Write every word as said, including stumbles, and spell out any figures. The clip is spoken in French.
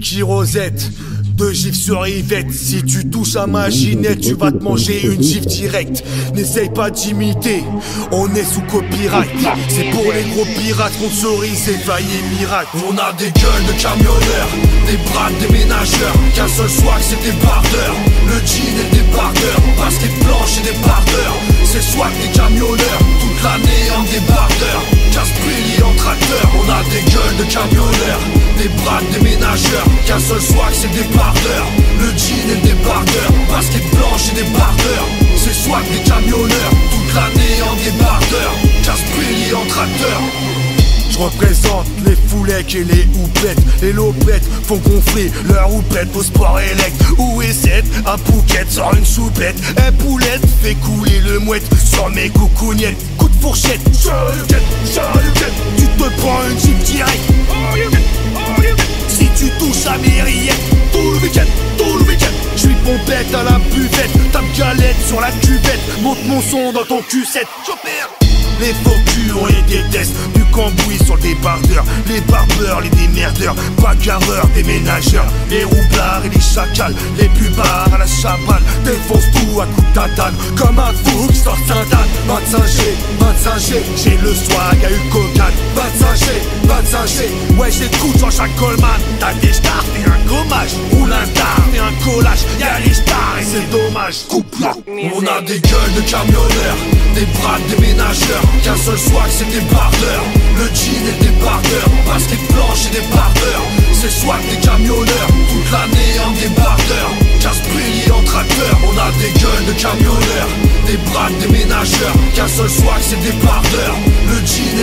Mickey Rosette, deux gifs sur Yvette. Si tu touches à ma ginette, tu vas te manger une gifle directe. N'essaye pas d'imiter, on est sous copyright. C'est pour les gros pirates, sponsorisés, failli miracle. On a des gueules de camionneurs, des bras des ménageurs. Qu'un seul swag c'est des bardeurs. Le jean et des bardeurs, basket blanche et des bardeurs. C'est swag des camionneurs, toute l'année en débardeur. Casse-brille en tracteur. On a des gueules de camionneurs, des bras des ménageurs. Qu'un seul swag c'est des bardeurs. Le jean et des bardeurs, basket blanche et des bardeurs. C'est swag des camionneurs, toute l'année en débardeur. Casse-brille en tracteur. Je représente les foulecs et les houpettes. Les lopettes font gonfler leur houppette au sport élect. Où est cette? Un Pouquette sort une choupette. Un poulette fait couler le mouette sur mes coucougnettes. Coup de fourchette, chaluquette, chaluquette. Tu te prends une jeep direct. Si tu touches à mes rillettes, tout le week-end, tout le week-end. Je suis pompette à la buvette, tape galette sur la cuvette. Monte mon son dans ton cul sept. Les faux culs, on les déteste. Du cambouis sur le débardeur. Les barbeurs, les démerdeurs. Bagarreurs, des ménageurs. Les roublards et les chacals. Les plus barres à la chabale. Défonce tout à coups de tatane. Comme un fou qui sort Saint-Dan. vingt-cinq G, vingt-cinq G. J'ai le swag à une cocagne. vingt-cinq G, vingt-cinq G. Ouais, j'écoute Jean-Jacques Goldman. T'as des stars, fais un gommage. Roule un star, fais un collage. Y'a les stars et c'est dommage. Coupe-la. On a des gueules de camionneurs, des bras des ménageurs. Qu'un seul swag c'est des bardeurs. Le jean et des bardeurs, basket blanche et des bardeurs. C'est swag des camionneurs, toute l'année en débardeur. Casse-brille en tracteur. On a des gueules de camionneurs, des bras des ménageurs. Qu'un seul swag c'est des bardeurs. Le jean